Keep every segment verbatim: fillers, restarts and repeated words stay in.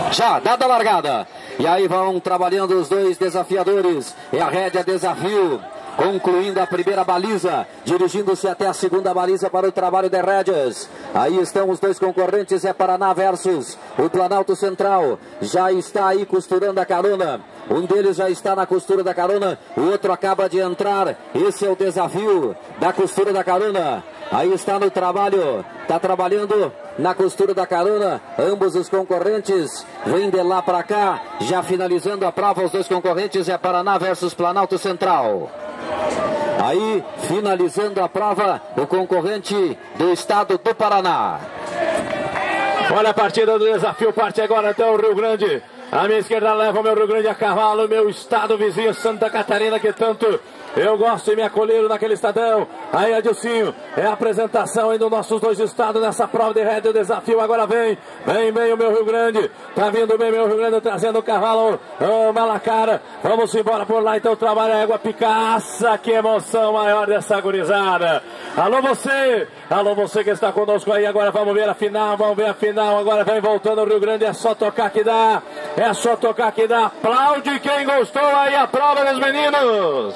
Já, dada a largada. E aí vão trabalhando os dois desafiadores. É a rédea desafio. Concluindo a primeira baliza, dirigindo-se até a segunda baliza para o trabalho de rédeas. Aí estão os dois concorrentes, é Paraná versus o Planalto Central. Já está aí costurando a carona. Um deles já está na costura da carona, o outro acaba de entrar. Esse é o desafio da costura da carona. Aí está no trabalho, está trabalhando na costura da carona. Ambos os concorrentes vêm de lá para cá. Já finalizando a prova, os dois concorrentes é Paraná versus Planalto Central. Aí, finalizando a prova, o concorrente do estado do Paraná. Olha a partida do desafio, parte agora até o Rio Grande. A minha esquerda leva o meu Rio Grande a cavalo, meu estado vizinho Santa Catarina, que tanto eu gosto e me acolheram naquele estadão. Aí, Adilcinho, é a apresentação aí dos nossos dois estados nessa prova de rédea. O desafio agora vem, vem, vem o meu Rio Grande. Tá vindo bem meu Rio Grande, trazendo o cavalo, oh, Malacara. Vamos embora por lá, então, trabalha a égua Picaça. Que emoção maior dessa gurizada. Alô você, alô você que está conosco aí. Agora vamos ver a final, vamos ver a final. Agora vem voltando o Rio Grande, é só tocar que dá. É só tocar que dá. Aplaude quem gostou aí a prova dos meninos.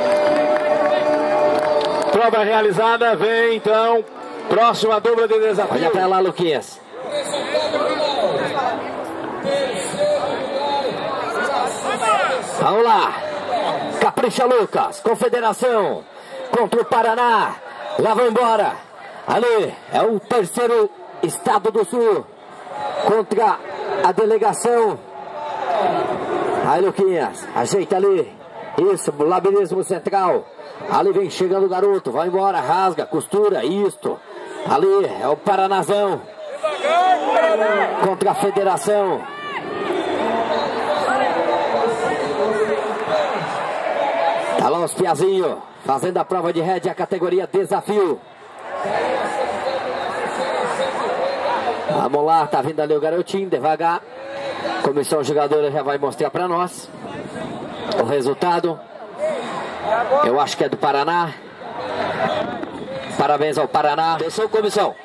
Prova realizada, vem então, próxima dupla de desafio. Olha pra lá, Luquinhas. Vamos lá. Capricha Lucas, Confederação contra o Paraná. Lá vão embora. Ali é o terceiro estado do Sul contra a delegação. Aí, Luquinhas, ajeita ali. Isso, labirismo central. Ali vem chegando o garoto, vai embora, rasga, costura, isto. Ali é o Paranazão contra a Federação. Tá lá os piazinhos fazendo a prova de rédea, a categoria desafio. Vamos lá, tá vindo ali o garotinho, devagar. Comissão jogadora já vai mostrar pra nós o resultado. Eu acho que é do Paraná. Parabéns ao Paraná. Atenção, comissão.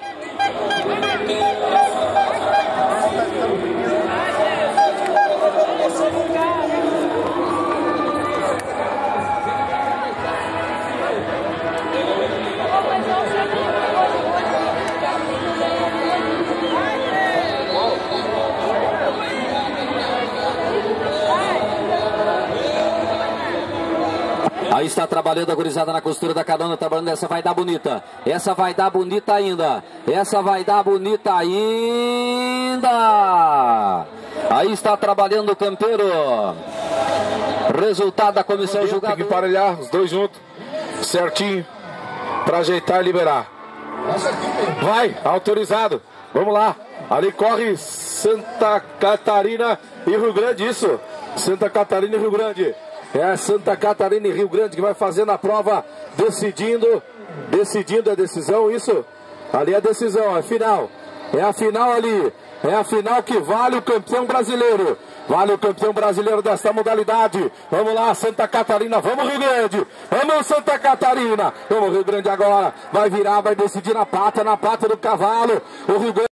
Aí está trabalhando a gurizada na costura da carona, trabalhando, essa vai dar bonita, essa vai dar bonita ainda, essa vai dar bonita ainda. Aí está trabalhando o campeiro. Resultado da comissão julgada. Tem que emparelhar os dois juntos, certinho, para ajeitar e liberar. Vai, autorizado, vamos lá. Ali corre Santa Catarina e Rio Grande, isso, Santa Catarina e Rio Grande. É Santa Catarina e Rio Grande que vai fazendo a prova, decidindo, decidindo a decisão, isso. Ali é a decisão, é final. É a final ali, é a final que vale o campeão brasileiro. Vale o campeão brasileiro dessa modalidade. Vamos lá, Santa Catarina, vamos Rio Grande. Vamos Santa Catarina, vamos Rio Grande agora. Vai virar, vai decidir na pata, na pata do cavalo. O Rio Grande